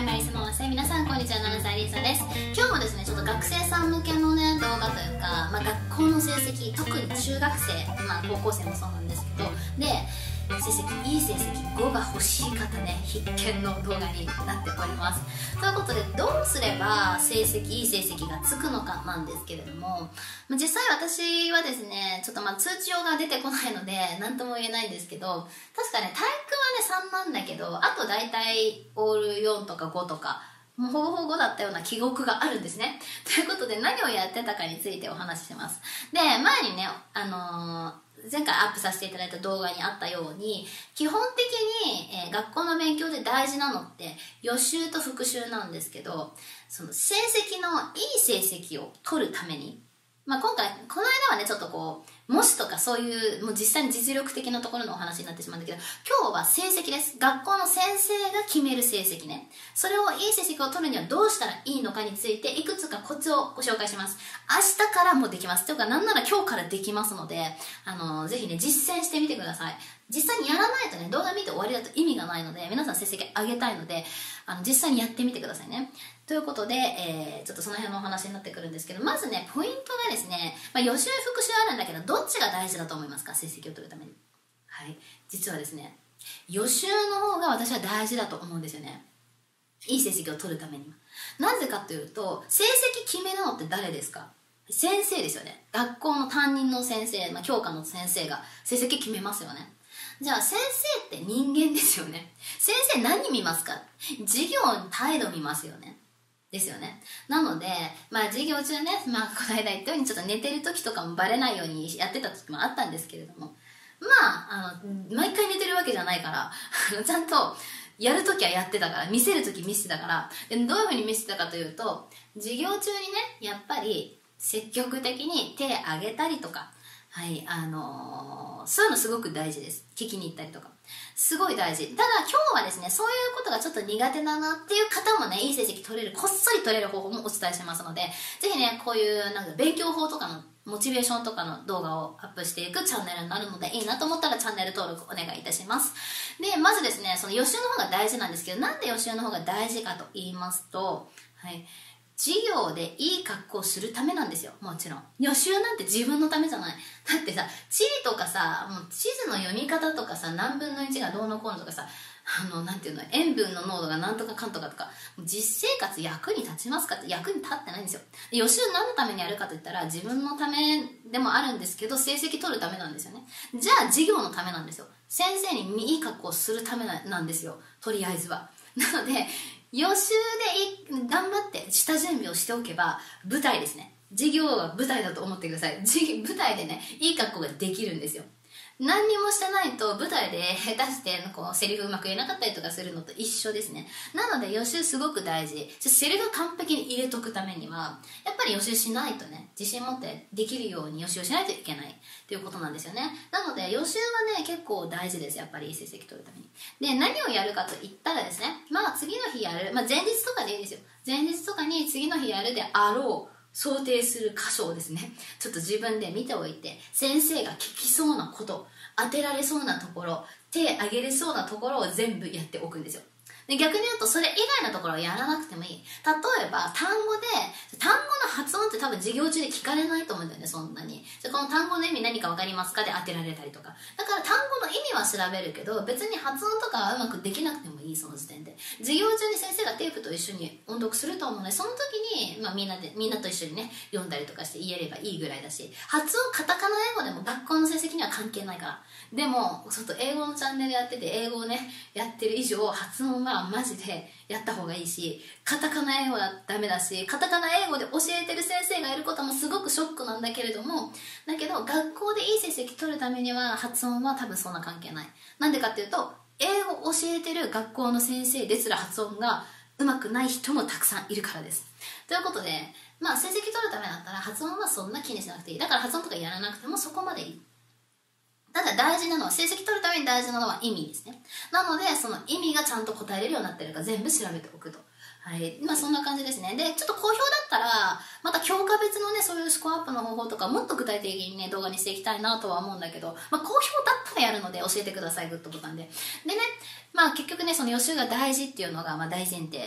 Hi, マリサママセ。皆さんこんにちは、7歳リーサです。今日もですね、ちょっと学生さん向けのね、動画というか、学校の成績、特に中学生、高校生もそうなんですけど、で、いい成績5が欲しい方ね、必見の動画になっております。ということで、どうすればいい成績がつくのかなんですけれども、実際私はですね、ちょっと通知表が出てこないので、何とも言えないんですけど、確かね、体育はね、3なんだけど、あと大体オール4とか5とか、もうほぼほぼ5だったような記憶があるんですね。ということで、何をやってたかについてお話しします。で、前にね、前回アップさせていただいた動画にあったように、基本的に、学校の勉強で大事なのって予習と復習なんですけど、そのいい成績を取るために、この間はね、ちょっと模試とかそういう、もう実際に実力的なところのお話になってしまうんだけど、今日は成績です。学校の先生が決める成績ね。それをいい成績を取るにはどうしたらいいのかについて、いくつかコツをご紹介します。明日からもできます。というか、なんなら今日からできますので、ぜひね、実践してみてください。実際にやらないとね、動画見て終わりだと意味がないので、皆さん成績上げたいので、実際にやってみてくださいね。ということで、ちょっとその辺のお話になってくるんですけど、まずね、ポイントがですね、予習復習あるんだけど、どっちが大事だと思いますか？成績を取るために。はい。実はですね、予習の方が私は大事だと思うんですよね。いい成績を取るためには。なぜかというと、成績決めるのって誰ですか？先生ですよね。学校の担任の先生、教科の先生が成績決めますよね。じゃあ先生って人間ですよね。先生何見ますか？授業の態度見ますよね。ですよね。なので、授業中ね、この間言ったようにちょっと寝てる時とかもバレないようにやってた時もあったんですけれども、毎回寝てるわけじゃないから、ちゃんとやる時はやってたから、見せる時見せてたから、でどういうふうに見せてたかというと、授業中にね、やっぱり積極的に手を挙げたりとか、はい、そういうのすごく大事です。聞きに行ったりとか。すごい大事。ただ今日はですね、そういうことがちょっと苦手だなっていう方もね、いい成績取れる、こっそり取れる方法もお伝えしますので、ぜひね、こういう勉強法とかのモチベーションとかの動画をアップしていくチャンネルになるので、いいなと思ったらチャンネル登録お願いいたします。で、まずですね、その予習の方が大事なんですけど、なんで予習の方が大事かと言いますと、はい。授業でいい格好をするためなんですよ。もちろん予習なんて自分のためじゃない。だってさ、地理とかさ、もう地図の読み方とかさ、何分の1がどうのこうのとかさ、なんていうの、塩分の濃度がなんとかかんとかとか、実生活役に立ちますかって役に立ってないんですよ。予習何のためにやるかといったら、自分のためでもあるんですけど、成績取るためなんですよね。じゃあ授業のためなんですよ。先生にいい格好をするためなんですよ。とりあえずは。なので、予習で頑張って下準備をしておけば、舞台ですね。授業は舞台だと思ってください。舞台でね、いい格好ができるんですよ。何にもしてないと舞台で下手してセリフうまく言えなかったりとかするのと一緒ですね。なので予習すごく大事。セリフ完璧に入れとくためにはやっぱり予習しないとね、自信持ってできるように予習しないといけないということなんですよね。なので予習はね、結構大事です。やっぱりいい成績取るために。で、何をやるかと言ったらですね、次の日やる、前日とかでいいですよ。前日とかに次の日やるであろう想定する箇所をですね、ちょっと自分で見ておいて、先生が聞きそうなこと、当てられそうなところ、手挙げれそうなところを全部やっておくんですよ。で、逆に言うとそれ以外のところはやらなくてもいい。例えば単語の発音って多分授業中で聞かれないと思うんだよね、そんなに。この単語の意味何か分かりますかで当てられたりとか。だから単語の意味は調べるけど、別に発音とかはうまくできなくてもいい、その時点で。授業中に先生がテープと一緒に音読すると思うので、その時に、みんなと一緒にね、読んだりとかして言えればいいぐらいだし、発音カタカナ英語でも学校の成績には関係ないから。でも、ちょっと英語のチャンネルやってて、英語をね、やってる以上、発音はマジでやった方がいいし、カタカナ英語はダメだし、カタカナ英語で教えてる先生がいることもすごくショックなんだけれども、だけど学校でいい成績取るためには発音は多分そんな関係ない。なんでかっていうと、英語を教えてる学校の先生ですら発音が上手くない人もたくさんいるからです。ということで、成績取るためだったら発音はそんな気にしなくていい。だから発音とかやらなくてもそこまでいい。ただ大事なのは、成績取るために大事なのは意味ですね。なので、その意味がちゃんと答えれるようになってるか全部調べておくと。はい。そんな感じですね。で、ちょっと好評だったら、また教科別のね、そういうスコアアップの方法とか、もっと具体的にね、動画にしていきたいなとは思うんだけど、好評だったらやるので教えてください、グッドボタンで。でね、結局ね、その予習が大事っていうのが大前提で、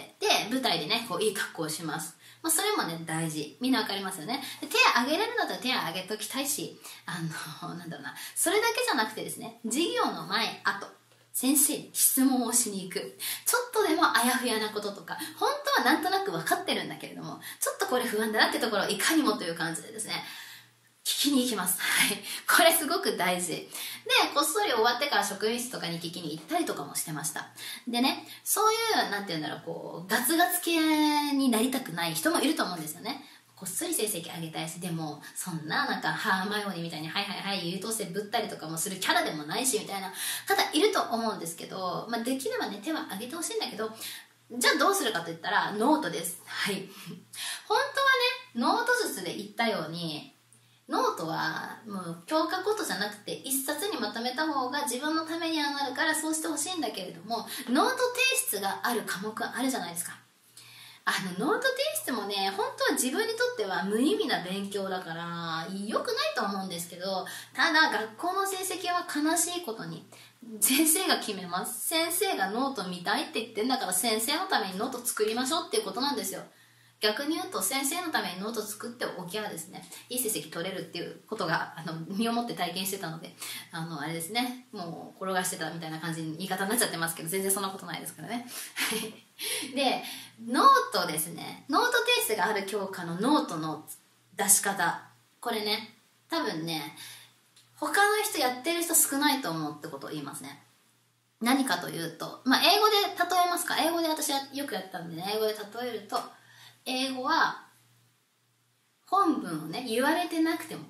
舞台でね、こういい格好をします。まあ、それもね、大事。みんなわかりますよね。で手挙げれるんだったら手挙げときたいし、なんだろうな、それだけじゃなくてですね、授業の前、後、先生に質問をしに行く。ちょっとでもあやふやなこととか、本当はなんとなく分かってるんだけれども、ちょっとこれ不安だなってところをいかにもという感じでですね、聞きに行きます。はい。これすごく大事。で、こっそり終わってから職員室とかに聞きに行ったりとかもしてました。でね、そういう、なんて言うんだろう、こう、ガツガツ系になりたくない人もいると思うんですよね。こっそり成績上げたいし、でも、そんな、なんか、ハーマイオニーみたいに、はいはいはい、優等生ぶったりとかもするキャラでもないし、みたいな方いると思うんですけど、まあ、できればね、手は挙げてほしいんだけど、じゃあどうするかといったら、ノートです。はい。本当はね、ノート術で言ったように、ノートはもう教科ごとじゃなくて一冊にまとめた方が自分のためにはなるからそうしてほしいんだけれども、ノート提出がある科目あるじゃないですか。ノート提出もね、本当は自分にとっては無意味な勉強だから良くないと思うんですけど、ただ学校の成績は悲しいことに先生が決めます。先生がノート見たいって言ってんだから先生のためにノート作りましょうっていうことなんですよ。逆に言うと先生のためにノート作っておきゃですね、いい成績取れるっていうことが身をもって体験してたので、あれですね、もう転がしてたみたいな感じに言い方になっちゃってますけど、全然そんなことないですからね。で、ノートですね、ノート提出がある教科のノートの出し方、これね、多分ね、他の人やってる人少ないと思うってことを言いますね。何かというと、まあ英語で例えますか。英語で私はよくやったんでね、英語で例えると、英語は本文をね、言われてなくても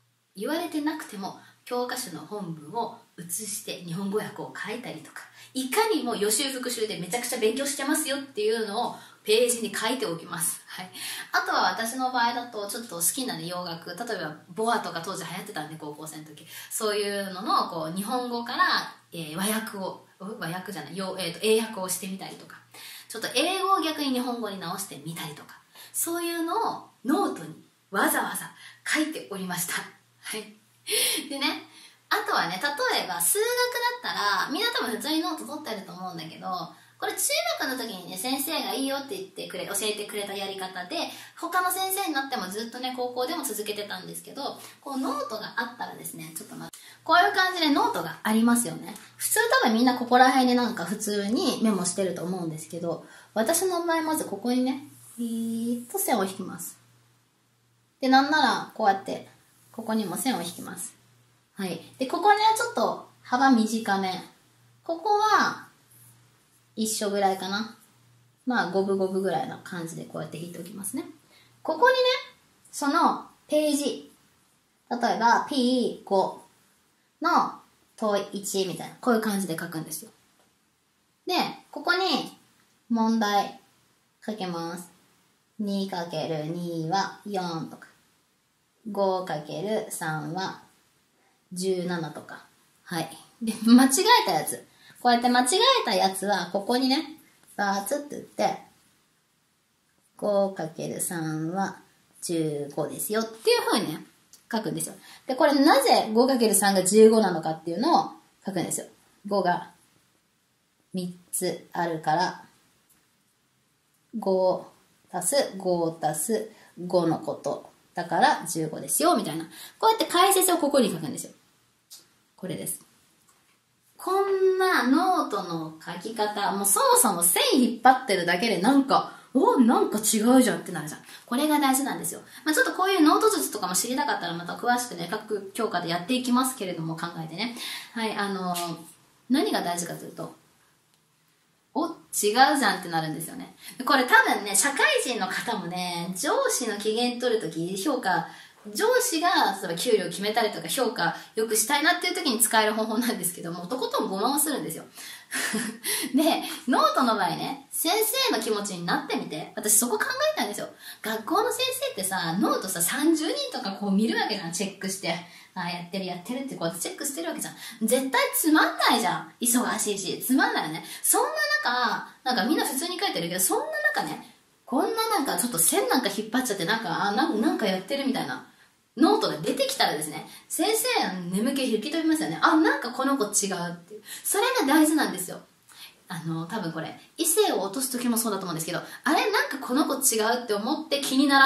教科書の本文を写して日本語訳を書いたりとか、いかにも予習復習でめちゃくちゃ勉強してますよっていうのをページに書いておきます。はい。あとは私の場合だとちょっと好きな、ね、洋楽、例えばボアとか当時流行ってたんで、高校生の時そういうののこう日本語から、英訳をしてみたりとか、ちょっと英語を逆に日本語に直してみたりとか、そういうのをノートにわざわざ書いておりました。はい。でね、あとはね、例えば数学だったらみんな多分普通にノート取ってると思うんだけど、これ中学の時にね、先生がいいよって教えてくれたやり方で、他の先生になってもずっとね、高校でも続けてたんですけど、こうノートがあったらですね、ちょっと待って、こういう感じでノートがありますよね。普通多分みんなここら辺でなんか普通にメモしてると思うんですけど、私の場合まずここにね、線を引きます。で、なんならこうやってここにも線を引きます。はい。で、ここね、ちょっと幅短め。ここは一緒ぐらいかな。まあ五分五分ぐらいの感じでこうやって引いておきますね。ここにね、そのページ、例えば P5 の問い1みたいな、こういう感じで書くんですよ。で、ここに問題書けます。2×2 は4とか、5×3 は17とか。はい。で、間違えたやつ。こうやって間違えたやつは、ここにね、バーツって打って、5×3 は15ですよっていう風にね、書くんですよ。で、これなぜ 5×3 が15なのかっていうのを書くんですよ。5が3つあるから、5足す5足す5のこと。だから15ですよ、みたいな。こうやって解説をここに書くんですよ。これです。こんなノートの書き方、もうそもそも線引っ張ってるだけでなんか違うじゃんってなるじゃん。これが大事なんですよ。まあちょっとこういうノート術とかも知りたかったらまた詳しくね、各教科でやっていきますけれども、考えてね。はい、何が大事かというと、違うじゃんってなるんですよね。これ多分ね、社会人の方もね、上司の機嫌取るとき、上司が例えば給料決めたりとか評価よくしたいなっていう時に使える方法なんですけども、とことんごまをするんですよ。で、ノートの場合ね、先生の気持ちになってみて、私そこ考えたんですよ。学校の先生ってさ、ノートさ、30人とかこう見るわけじゃん、チェックして。あ、やってるってこうやってチェックしてるわけじゃん。絶対つまんないじゃん。忙しいし、つまんないよね。そんな中、なんかみんな普通に書いてるけど、そんな中ね、こんななんかちょっと線なんか引っ張っちゃってなんかやってるみたいなノートが出てきたらですね、先生の眠気引き飛びますよね。あ、なんかこの子違うっていう。それが大事なんですよ。 多分これ異性を落とす時もそうだと思うんですけど、あれなんかこの子違うって思って気になら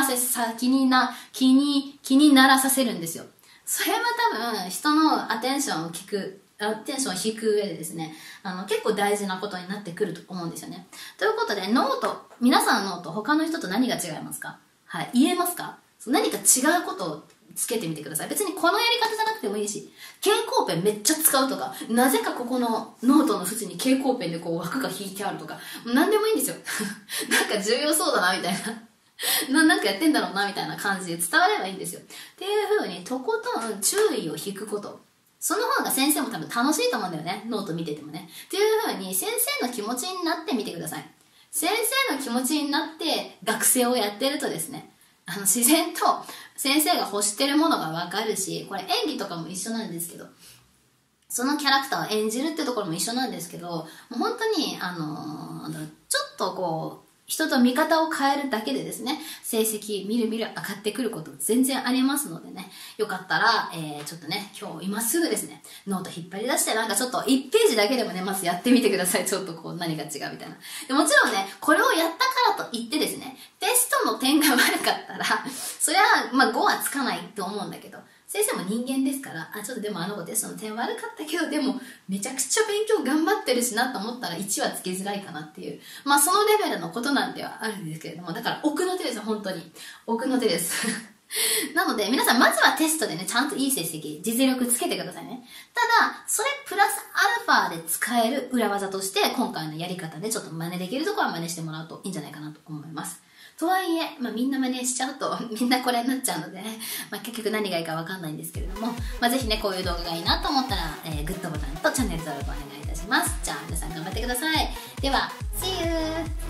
させるんですよ。それは多分人のアテンションを引く上でですね、結構大事なことになってくると思うんですよね。ということで、皆さんの脳と他の人と何が違いますか？はい、言えますか？何か違うことをつけてみてください。別にこのやり方じゃなくてもいいし、蛍光ペンめっちゃ使うとか、なぜかここのノートの縁に蛍光ペンでこう枠が引いてあるとか、何でもいいんですよ。なんか重要そうだなみたいな。なんかやってんだろうなみたいな感じで伝わればいいんですよ。っていう風にとことん注意を引くこと。その方が先生も多分楽しいと思うんだよね。ノート見ててもね。っていう風に先生の気持ちになってみてください。先生の気持ちになって学生をやってるとですね、自然と先生が欲してるものがわかるし、これ演技とかも一緒なんですけど、そのキャラクターを演じるってところも一緒なんですけど、もう本当に、ちょっとこう、人と見方を変えるだけでですね、成績みるみる上がってくること全然ありますのでね、よかったら、ちょっとね、今すぐですね、ノート引っ張り出して、なんかちょっと1ページだけでもね、まずやってみてください。ちょっとこう何が違うみたいな。でもちろんね、これをやったからといってですね、テストの点が悪かったら、そりゃ、5はつかないと思うんだけど、先生も人間ですから、ちょっとでもあの子テストの点悪かったけど、でもめちゃくちゃ勉強頑張ってるしなと思ったら1はつけづらいかなっていう、そのレベルのことなんではあるんですけれども、だから奥の手ですよ、本当に。奥の手です。なので皆さんまずはテストでね、ちゃんといい成績、実力つけてくださいね。ただ、それプラスアルファで使える裏技として、今回のやり方でちょっと真似できるところは真似してもらうといいんじゃないかなと思います。とはいえ、みんな真似しちゃうとみんなこれになっちゃうので、結局何がいいかわかんないんですけれども、ぜひね、こういう動画がいいなと思ったら、グッドボタンとチャンネル登録お願いいたします。じゃあ皆さん頑張ってください。では、See you!